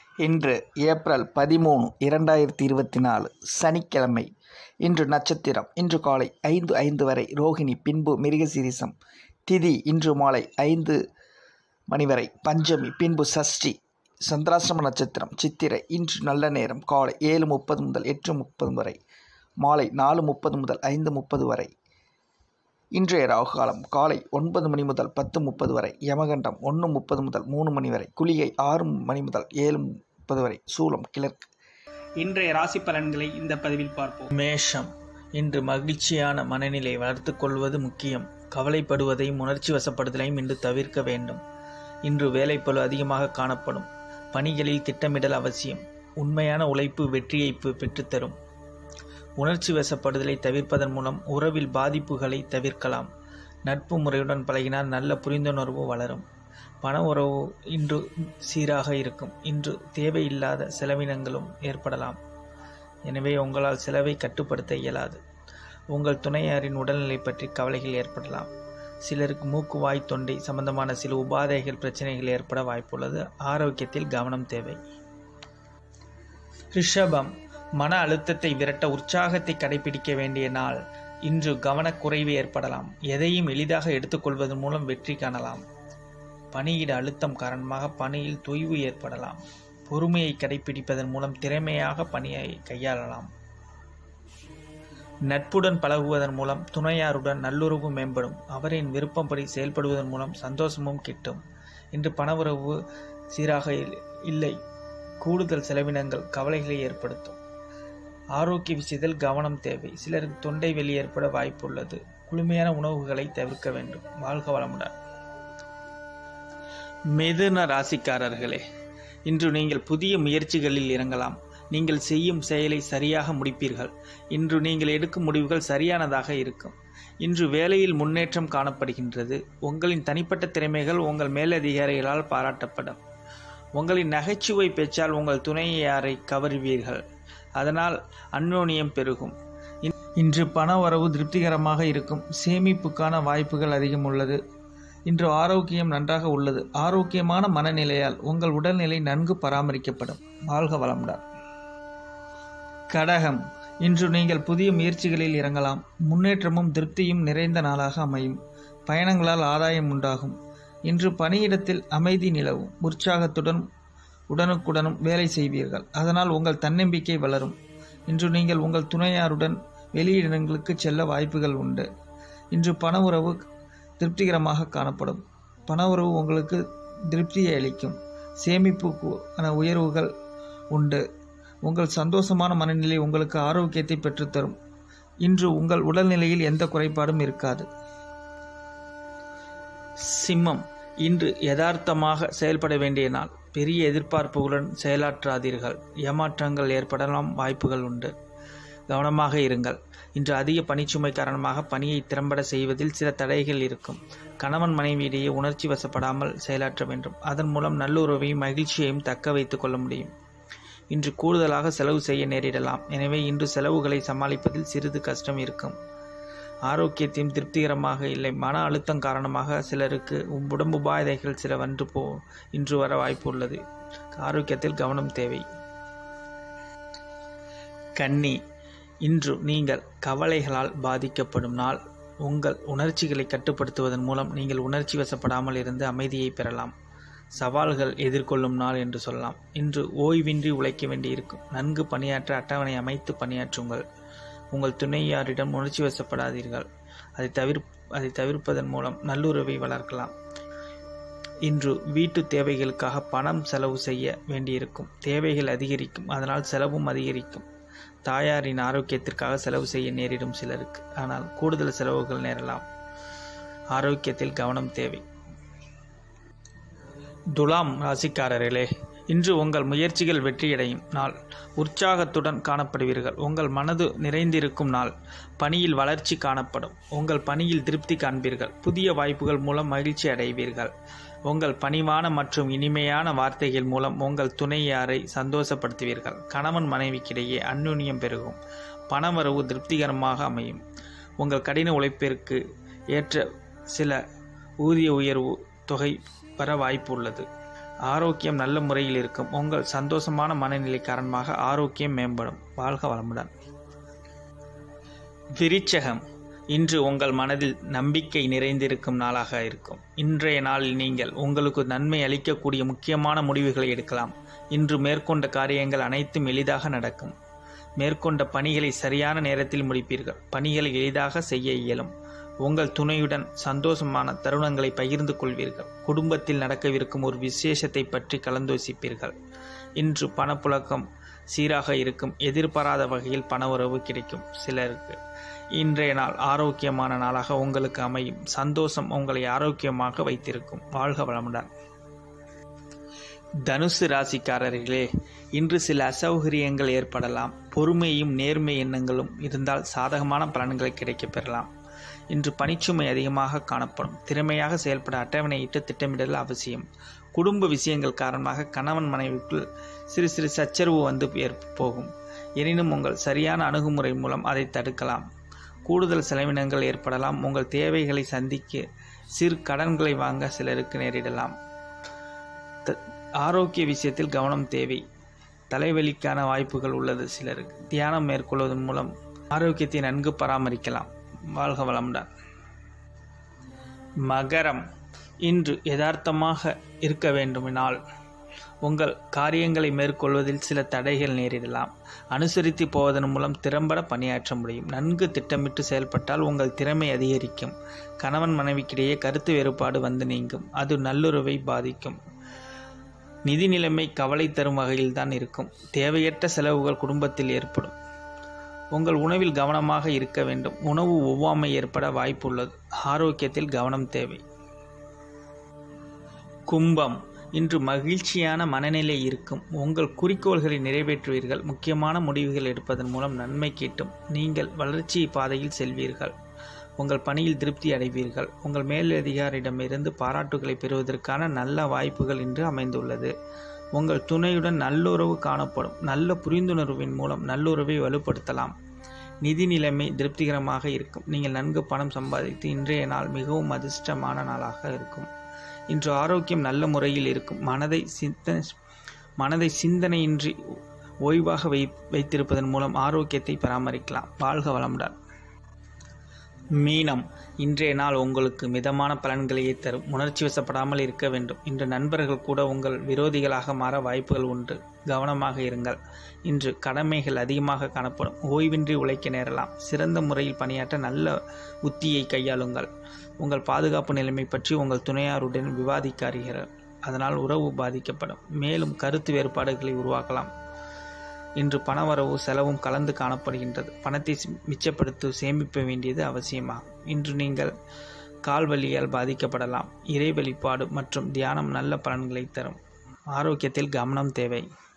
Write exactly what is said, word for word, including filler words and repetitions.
இன்று ஏப்ரல் பதிமூணு இரண்டாயிரத்தி இருபத்தி நாலு சனிக்கிழமை. இன்று நட்சத்திரம் இன்று காலை ஐந்து ஐந்து வரை ரோகிணி, பின்பு மிருகசீரிசம். திதி இன்று மாலை ஐந்து மணி வரை பஞ்சமி, பின்பு சஷ்டி. சந்திராசிரம நட்சத்திரம் சித்திரை. இன்று நல்ல நேரம் காலை ஏழு முப்பது முதல் எட்டு முப்பது வரை, மாலை நாலு முப்பது முதல் ஐந்து முப்பது வரை. இன்றைய ராகு காலம் காலை ஒன்பது மணி முதல் பத்து முப்பது வரை, யமகண்டம் ஒன்று முப்பது முதல் மூணு மணி வரை, குளிகை ஆறு மணி முதல் ஏழு முப்பது வரை, சூலம் கிழக்கு. இன்றைய ராசி பலன்களை இந்த பதிவில் பார்ப்போம். மேஷம். இன்று மகிழ்ச்சியான மனநிலை வளர்த்து கொள்வது முக்கியம். கவலைப்படுவதையும் உணர்ச்சி வசப்படுதலையும் இன்று தவிர்க்க வேண்டும். இன்று வேலைப்பளு அதிகமாக காணப்படும். பணிகளில் திட்டமிடல் அவசியம். உண்மையான உழைப்பு வெற்றியை பெற்றுத்தரும். உணர்ச்சி வசப்படுதலை தவிர்ப்பதன் மூலம் உறவில் பாதிப்புகளை தவிர்க்கலாம். நட்பு முறையுடன் பழகினால் நல்ல புரிந்துணர்வு வளரும். பண உறவு இன்று சீராக இருக்கும். இன்று தேவையில்லாத செலவினங்களும் ஏற்படலாம். எனவே உங்களால் செலவை கட்டுப்படுத்த இயலாது. உங்கள் துணையாரின் உடல்நிலை பற்றி கவலைகள் ஏற்படலாம். சிலருக்கு மூக்கு, வாய், தொண்டை சம்பந்தமான சில உபாதைகள் பிரச்சனைகள் ஏற்பட வாய்ப்புள்ளது. ஆரோக்கியத்தில் கவனம் தேவை. ரிஷபம். மன அழுத்தத்தை விரட்ட உற்சாகத்தை கடைபிடிக்க வேண்டிய நாள். இன்று கவனக்குறைவு ஏற்படலாம். எதையும் எளிதாக எடுத்துக்கொள்வதன் மூலம் வெற்றி காணலாம். பணியிட அழுத்தம் காரணமாக பணியில் தொய்வு ஏற்படலாம். பொறுமையை கடைபிடிப்பதன் மூலம் திறமையாக பணியை கையாளலாம். நட்புடன் பழகுவதன் மூலம் துணையாருடன் நல்லுறவு மேம்படும். அவரின் விருப்பப்படி செயல்படுவதன் மூலம் சந்தோஷமும் கிட்டும். இன்று பண உறவு சீராக இல்லை. கூடுதல் செலவினங்கள் கவலைகளை ஏற்படுத்தும். ஆரோக்கிய விஷயத்தில் கவனம் தேவை. சிலருக்கு தொண்டை வெளி ஏற்பட வாய்ப்புள்ளது. குளுமையான உணவுகளை தவிர்க்க வேண்டும். வாழ்க வளமுடன். மிதுன ராசிக்காரர்களே, இன்று நீங்கள் புதிய முயற்சிகளில் இறங்கலாம். நீங்கள் செய்யும் செயலை சரியாக முடிப்பீர்கள். இன்று நீங்கள் எடுக்கும் முடிவுகள் சரியானதாக இருக்கும். இன்று வேலையில் முன்னேற்றம் காணப்படுகின்றது. உங்களின் தனிப்பட்ட திறமைகள் உங்கள் மேலதிகாரிகளால் பாராட்டப்படும். உங்களின் நகைச்சுவை பேச்சால் உங்கள் துணையாரை கவர்வீர்கள். அதனால் அந்யோன்யம் பெருகும். இன்று பண வரவு திருப்திகரமாக இருக்கும். சேமிப்புக்கான வாய்ப்புகள் அதிகம் உள்ளது. இன்று ஆரோக்கியம் நன்றாக உள்ளது. ஆரோக்கியமான மனநிலையால் உங்கள் உடல்நிலை நன்கு பராமரிக்கப்படும். வாழ்க வளமுடன். கடகம். இன்று நீங்கள் புதிய முயற்சிகளில் இறங்கலாம். முன்னேற்றமும் திருப்தியும் நிறைந்த நாளாக அமையும். பயணங்களால் ஆதாயம் உண்டாகும். இன்று பணியிடத்தில் அமைதி நிலவும். உற்சாகத்துடன் உடனுக்குடனும் வேலை செய்வீர்கள். அதனால் உங்கள் தன்னம்பிக்கை வளரும். இன்று நீங்கள் உங்கள் துணையாருடன் வெளியிடங்களுக்கு செல்ல வாய்ப்புகள் உண்டு. இன்று பண உறவு திருப்திகரமாக காணப்படும். பண உறவு உங்களுக்கு திருப்தியை அளிக்கும். சேமிப்புக்கான உயர்வுகள் உண்டு. உங்கள் சந்தோஷமான மனநிலை உங்களுக்கு ஆரோக்கியத்தை பெற்றுத்தரும். இன்று உங்கள் உடல்நிலையில் எந்த குறைபாடும் இருக்காது. சிம்மம். இன்று யதார்த்தமாக செயல்பட வேண்டிய நாள். பெரிய எதிர்பார்ப்புகளுடன் செயலாற்றாதீர்கள். ஏமாற்றங்கள் ஏற்படலாம் வாய்ப்புகள் உண்டு. கவனமாக இருங்கள். இன்று அதிக பணிச்சுமை காரணமாக பணியை திறம்பட செய்வதில் சில தடைகள் இருக்கும். கணவன் மனைவியிடையே உணர்ச்சி வசப்படாமல் செயலாற்ற வேண்டும். அதன் மூலம் நல்லுறவையும் மகிழ்ச்சியையும் தக்க வைத்துக் கொள்ள முடியும். இன்று கூடுதலாக செலவு செய்ய நேரிடலாம். எனவே இன்று செலவுகளை சமாளிப்பதில் சிறிது கஷ்டம் இருக்கும். ஆரோக்கியத்தையும் திருப்திகரமாக இல்லை. மன அழுத்தம் காரணமாக சிலருக்கு உடம்பு உபாதைகள் சில வந்து போ இன்று வர வாய்ப்பு உள்ளது. ஆரோக்கியத்தில் கவனம் தேவை. கன்னி. இன்று நீங்கள் கவலைகளால் பாதிக்கப்படும் நாள். உங்கள் உணர்ச்சிகளை கட்டுப்படுத்துவதன் மூலம் நீங்கள் உணர்ச்சி வசப்படாமல் இருந்து அமைதியை பெறலாம். சவால்கள் எதிர்கொள்ளும் நாள் என்று சொல்லலாம். இன்று ஓய்வின்றி உழைக்க வேண்டியிருக்கும். நன்கு பணியாற்ற அட்டவணை அமைத்து பணியாற்றுங்கள். உங்கள் துணையாரிடம் உணர்ச்சி வசப்படாதீர்கள். அதை தவிர அதை தவிர்ப்பதன் மூலம் நல்லுறவை வளர்க்கலாம். இன்று வீட்டு தேவைகளுக்காக பணம் செலவு செய்ய வேண்டியிருக்கும். தேவைகள் அதிகரிக்கும். அதனால் செலவும் அதிகரிக்கும். தாயாரின் ஆரோக்கியத்திற்காக செலவு செய்ய நேரிடும் சிலருக்கு. ஆனால் கூடுதல் செலவுகள் நேரலாம். ஆரோக்கியத்தில் கவனம் தேவை. துலாம் ராசிக்காரர்களே, இன்று உங்கள் முயற்சிகள் வெற்றியடையும் நாள். உற்சாகத்துடன் காணப்படுவீர்கள். உங்கள் மனது நிறைந்திருக்கும் நாள். பணியில் வளர்ச்சி காணப்படும். உங்கள் பணியில் திருப்தி காண்பீர்கள். புதிய வாய்ப்புகள் மூலம் மகிழ்ச்சி அடைவீர்கள். உங்கள் பணிவான மற்றும் இனிமையான வார்த்தைகள் மூலம் உங்கள் துணையாரை சந்தோஷப்படுத்துவீர்கள். கணவன் மனைவிக்கிடையே அந்யோன்யம் பெருகும். பணவரவு திருப்திகரமாக அமையும். உங்கள் கடின உழைப்பிற்கு ஏற்ற சில ஊதிய உயர்வு தொகை பெற வாய்ப்பு உள்ளது. ஆரோக்கியம் நல்ல முறையில் இருக்கும். உங்கள் சந்தோஷமான மனநிலை காரணமாக ஆரோக்கியம் மேம்படும். வாழ்க வளமுடன். விருச்சிகம், இன்று உங்கள் மனதில் நம்பிக்கை நிறைந்திருக்கும் நாளாக இருக்கும். இன்றைய நாளில் நீங்கள் உங்களுக்கு நன்மை அளிக்கக்கூடிய முக்கியமான முடிவுகளை எடுக்கலாம். இன்று மேற்கொண்ட காரியங்கள் அனைத்தும் எளிதாக நடக்கும். மேற்கொண்ட பணிகளை சரியான நேரத்தில் முடிப்பீர்கள். பணிகளை எளிதாக செய்ய இயலும். உங்கள் துணையுடன் சந்தோஷமான தருணங்களை பகிர்ந்து கொள்வீர்கள். குடும்பத்தில் நடக்கவிருக்கும் ஒரு விசேஷத்தை பற்றி கலந்தோசிப்பீர்கள். இன்று பணப்புழக்கம் சீராக இருக்கும். எதிர்பாராத வகையில் பண உறவு கிடைக்கும். சிலருக்கு இன்றைய நாள் ஆரோக்கியமான நாளாக உங்களுக்கு அமையும். சந்தோஷம் உங்களை ஆரோக்கியமாக வைத்திருக்கும். வாழ்க வளமுடன். தனுசு ராசிக்காரர்களே, இன்று சில அசௌகரியங்கள் ஏற்படலாம். பொறுமையும் நேர்மை எண்ணங்களும் இருந்தால் சாதகமான பலன்களை கிடைக்கப் பெறலாம். இன்று பணிச்சுமை அதிகமாக காணப்படும். திறமையாக செயல்பட அட்டவணையிட்டு திட்டமிடல் அவசியம். குடும்ப விஷயங்கள் காரணமாக கணவன் மனைவிக்குள் சிறு சிறு சச்சரவு வந்து போகும். எனினும் உங்கள் சரியான அணுகுமுறை மூலம் அதை தடுக்கலாம். கூடுதல் செலவினங்கள் ஏற்படலாம். உங்கள் தேவைகளை சந்திக்க சிறு கடன்களை வாங்க சிலருக்கு நேரிடலாம். ஆரோக்கிய விஷயத்தில் கவனம் தேவை. தலைவலிக்கான வாய்ப்புகள் உள்ளது. சிலருக்கு தியானம் மேற்கொள்வதன் மூலம் ஆரோக்கியத்தை நன்கு பராமரிக்கலாம். வாழ்க வளமுடன். மகரம், இன்று யதார்த்தமாக இருக்க வேண்டுமெனால் உங்கள் காரியங்களை மேற்கொள்வதில் சில தடைகள் நேரிடலாம். அனுசரித்து போவதன் மூலம் திறம்பட பணியாற்ற முடியும். நன்கு திட்டமிட்டு செயல்பட்டால் உங்கள் திறமை அதிகரிக்கும். கணவன் மனைவிக்கிடையே கருத்து வேறுபாடு வந்து நீங்கும். அது நல்லுறவை பாதிக்கும். நிதி நிலைமை கவலை தரும் வகையில்தான் இருக்கும். தேவையற்ற செலவுகள் குடும்பத்தில் ஏற்படும். உங்கள் உணவில் கவனமாக இருக்க வேண்டும். உணவு ஒவ்வாமை ஏற்பட வாய்ப்பு உள்ளது. ஆரோக்கியத்தில் கவனம் தேவை. கும்பம், இன்று மகிழ்ச்சியான மனநிலை இருக்கும். உங்கள் குறிக்கோள்களை நிறைவேற்றுவீர்கள். முக்கியமான முடிவுகள் எடுப்பதன் மூலம் நன்மை கிட்டும். நீங்கள் வளர்ச்சி பாதையில் செல்வீர்கள். உங்கள் பணியில் திருப்தி அடைவீர்கள். உங்கள் மேலதிகாரிடமிருந்து பாராட்டுகளை பெறுவதற்கான நல்ல வாய்ப்புகள் இன்று அமைந்துள்ளது. உங்கள் துணையுடன் நல்லுறவு காணப்படும். நல்ல புரிந்துணர்வின் மூலம் நல்லுறவை வலுப்படுத்தலாம். நிதி நிலைமை திருப்திகரமாக இருக்கும். நீங்கள் நன்கு பணம் சம்பாதித்து இன்றைய நாள் மிகவும் அதிர்ஷ்டமான நாளாக இருக்கும். இன்று ஆரோக்கியம் நல்ல முறையில் இருக்கும். மனதை சிந்தனை மனதை சிந்தனையின்றி ஓய்வாக வை வைத்திருப்பதன் மூலம் ஆரோக்கியத்தை பராமரிக்கலாம். வாழ்க வளமுடன். மீனம், இன்றைய நாள் உங்களுக்கு மிதமான பலன்களையே தரும். உணர்ச்சி வசப்படாமல் இருக்க வேண்டும். இன்று நண்பர்கள் கூட உங்கள் விரோதிகளாக மாற வாய்ப்புகள் உண்டு. கவனமாக இருங்கள். இன்று கடமைகள் அதிகமாக காணப்படும். ஓய்வின்றி உழைக்க நேரலாம். சிறந்த முறையில் பணியாற்ற நல்ல உத்தியை கையாளுங்கள். உங்கள் பாதுகாப்பு நிலைமை பற்றி உங்கள் துணையாருடன் விவாதிக்காதீர்கள். அதனால் உறவு பாதிக்கப்படும். மேலும் கருத்து வேறுபாடுகளை உருவாக்கலாம். இன்று பணவரவு செலவும் கலந்து காணப்படுகின்றது. பணத்தை மிச்சப்படுத்த சேமிக்க வேண்டியது அவசியமாகும். இன்று நீங்கள் கால்வலியால் பாதிக்கப்படலாம். இறை வழிபாடு மற்றும் தியானம் நல்ல பலன்களை தரும். ஆரோக்கியத்தில் கவனம் தேவை.